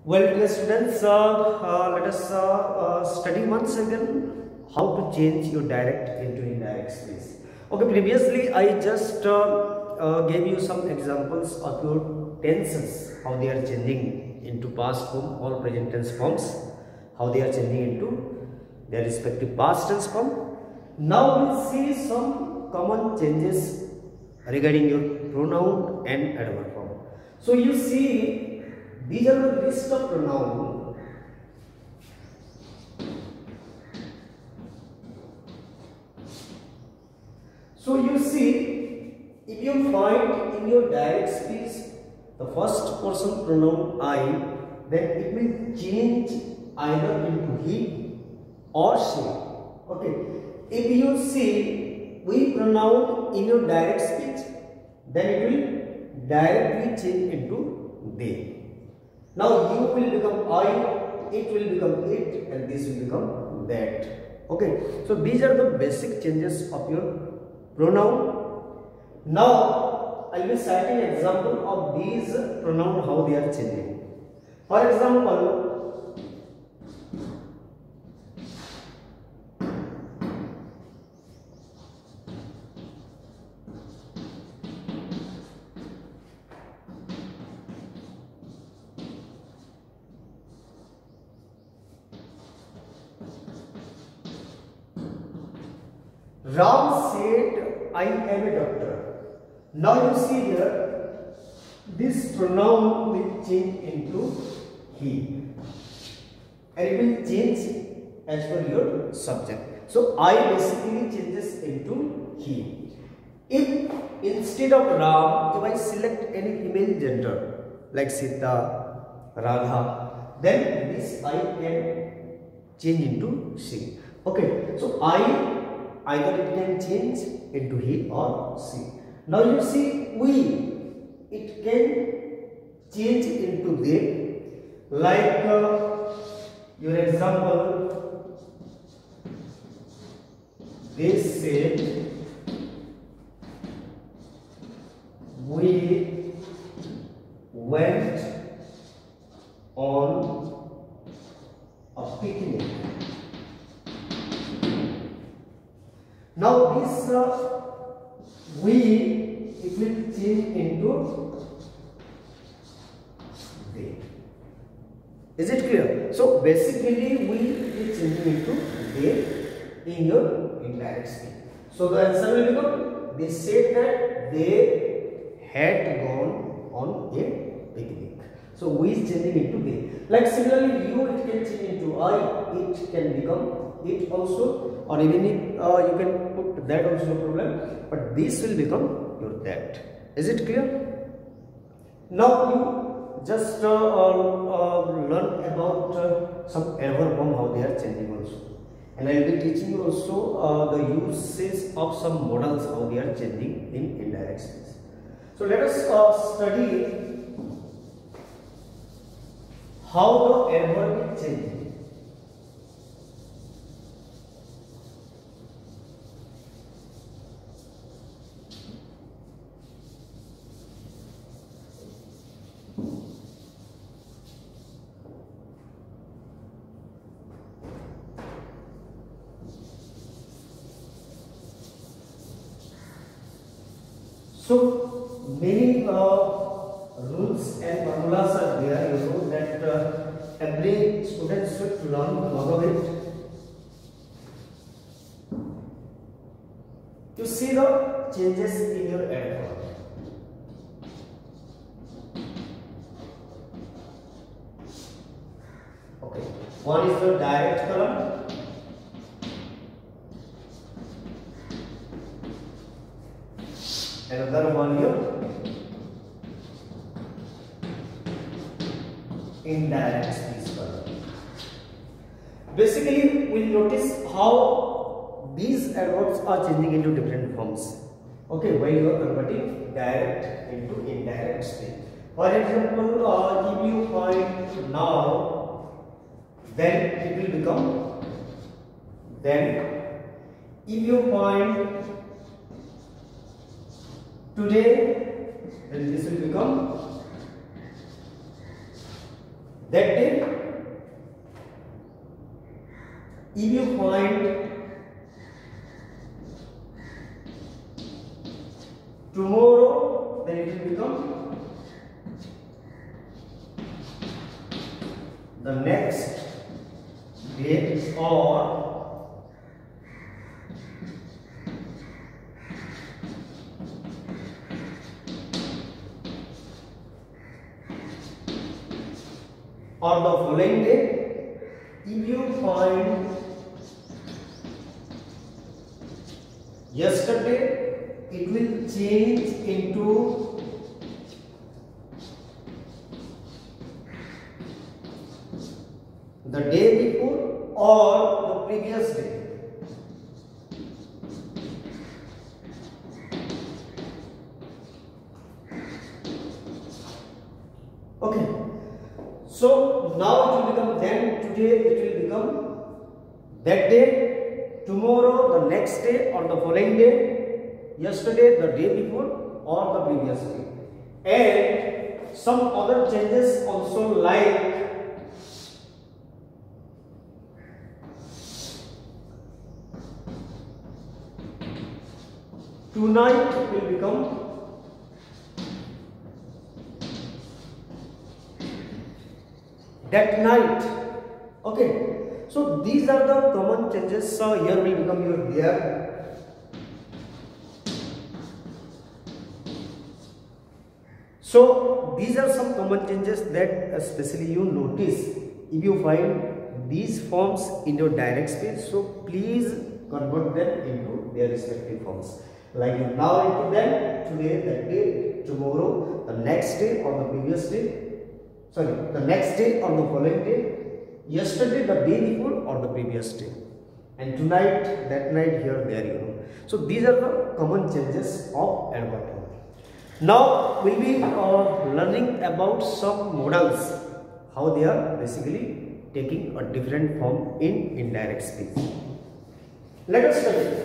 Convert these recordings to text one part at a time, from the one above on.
Well, dear students, let us study once again how to change your direct into indirect speech. Okay, previously I just gave you some examples of your tenses, how they are changing into past form or present tense forms, how they are changing into their respective past tense form. Now we'll see some common changes regarding your pronoun and adverb form. So you see, these are the list of pronoun. So you see, if you find in your direct speech the first person pronoun I, then it will change either into he or she. Okay. If you see we pronoun in your direct speech, then it will directly change into they. Now you will become I, it will become it, and this will become that. Okay. So these are the basic changes of your pronoun. Now I will be citing example of these pronoun, how they are changing. For example, Ram said, I am a doctor. Now you see here, this pronoun will change into he. And it will change as per your subject. So I basically changes into he. If instead of Ram, if I select any female gender like Sita, Radha, then this I can change into she. Okay, so either it can change into he or she. Now you see it can change into they. Like your example, they said we went on a picnic. Now this it will change into they. Is it clear? So basically we is changing into they in your indirect speech. So the answer will become, they said that they had gone on a picnic. So we is changing into they. Like similarly you, it can change into I, it can become it also, or even if you can put that also, no problem, but this will become your that. Is it clear? Now you just learn about some adverb form, how they are changing also, and I will be teaching you also the uses of some models, how they are changing in indirect speech. So let us study how the adverb is changing. So many rules and formulas are there. You know that every student should learn a lot of it. You see the changes in your adverb. Okay, one is the direct column. Another one here, indirect speech column. Basically, we will notice how these adverbs are changing into different forms. Okay, while you are converting direct into indirect speech. For example, if you find now, then it will become then. If you find today, then this will become that day. If you find tomorrow, then it will become the next day, or the following day. If you find yesterday, it will change into the day before or the previous day. Okay. So now it will become then, today it will become that day, tomorrow the next day or the following day, yesterday the day before or the previous day. And some other changes also, like tonight will become that night. Okay, so these are the common changes. So here will become your there. So these are some common changes that especially you notice if you find these forms in your direct speech. So please convert them into their respective forms. Like now into them, today, that day, tomorrow, the next day or the previous day. Sorry, the next day or the following day, yesterday, the day before or the previous day, and tonight, that night, here, there, you know. So these are the common changes of adverb form. Now we'll be learning about some modals, how they are basically taking a different form in indirect speech. Let us study.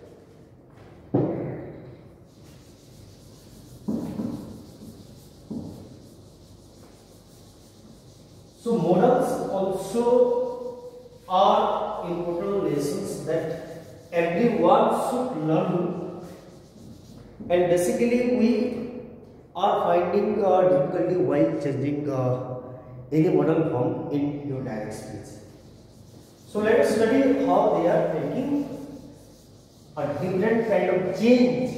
So modals also are important lessons that everyone should learn, and basically we are finding difficulty while changing any modal form in your direct speech. So let us study how they are making a different kind of change.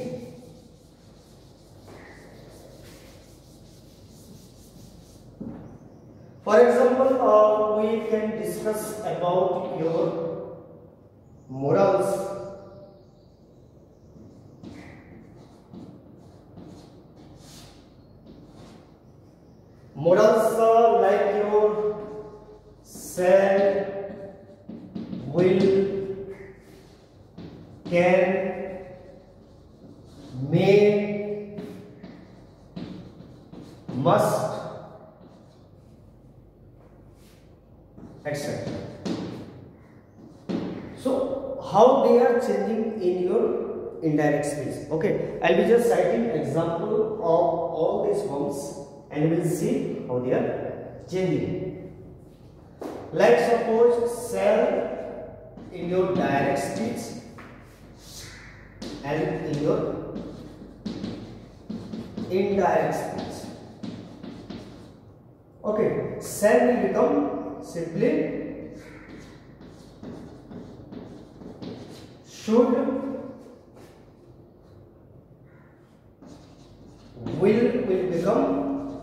For example, we can discuss about your modals. Modals are like your shall, will, can, may, must, etc. So how they are changing in your indirect speech. Okay, I'll be just citing example of all these forms and we'll see how they are changing. Like suppose shall in your direct speech and in your indirect speech. Okay, shall will become simply should, will become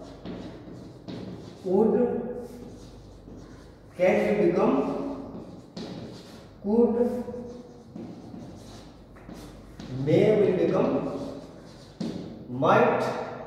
would, can will become could, may will become might,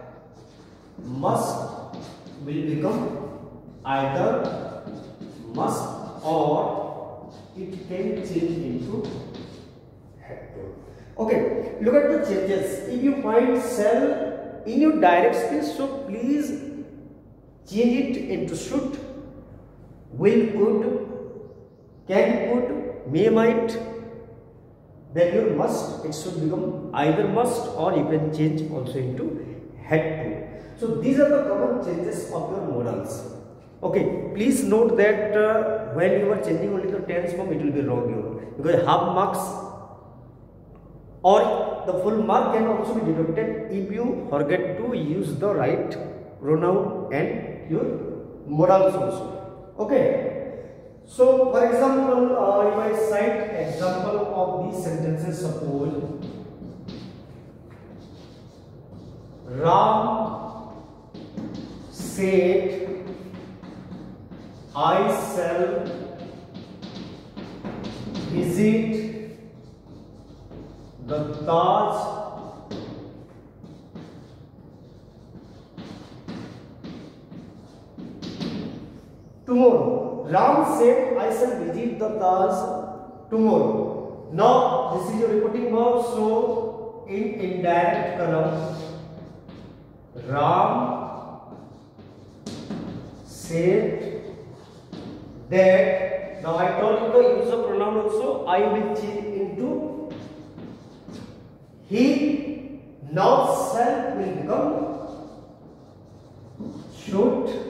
must will become either must or it can change into had to. Okay, look at the changes. If you find shall in your direct speech, so please change it into should, will, could, can, could, may, might. Then your must, it should become either must or you can change also into had to. So these are the common changes of your modals. Okay, please note that when you are changing only the tense form, it will be wrong here, because half marks or the full mark can also be deducted if you forget to use the right pronoun and your modals also. Okay, so for example, if I cite example of these sentences, suppose Ram said, I shall visit the Taj tomorrow. Ram said, I shall visit the Taj tomorrow. Now, this is your repeating verb, so in indirect column, Ram said that. Now I told you the use of pronoun also, I will change into he. Now shall will become should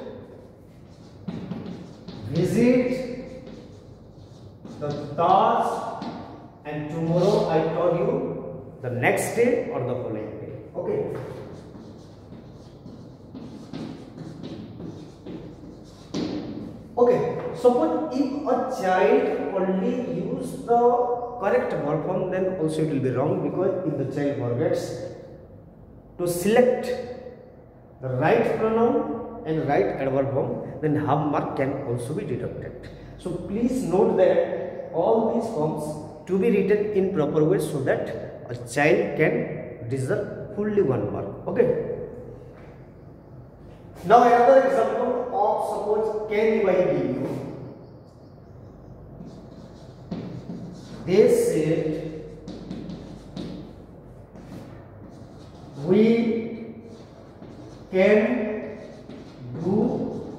visit the Taj, and tomorrow I told you the next day or the following day. Okay. Okay, suppose if a child only use the correct verb form, then also it will be wrong, because if the child forgets to select the right pronoun and right adverb form, then half mark can also be deducted. So please note that all these forms to be written in proper way, so that a child can deserve fully 1 mark. Okay. Now another example of, suppose can I give you, they said we can do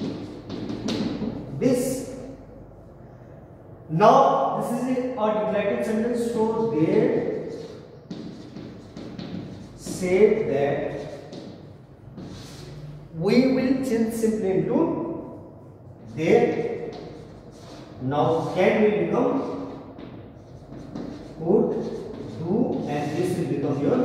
this. Now this is a declarative sentence, so they said that we will change simply into they. Now can will become could, do, and this will become your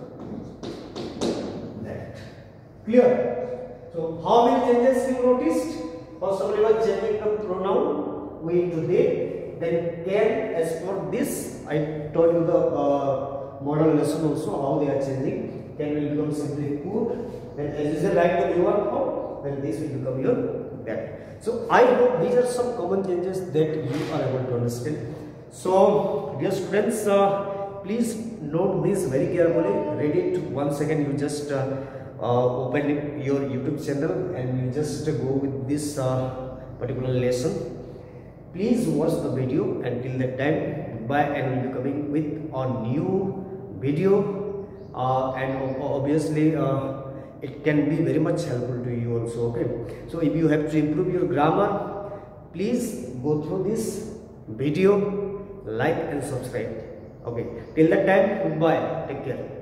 that. Clear? So how many changes you noticed? First of all, you are changing the pronoun we into they, then can. As for this, I told you the model lesson also how they are changing. Can will become simply could. Then as you say write the new one form, then this will become your that. So I hope these are some common changes that you are able to understand. So dear students, please note this very carefully. Read it once again. You just open your YouTube channel and you just go with this particular lesson. Please watch the video until that time. Goodbye, and we'll be coming with a new video, and obviously it can be very much helpful to you also. Okay, so if you have to improve your grammar, please go through this video, like and subscribe. Okay, till that time, goodbye, take care.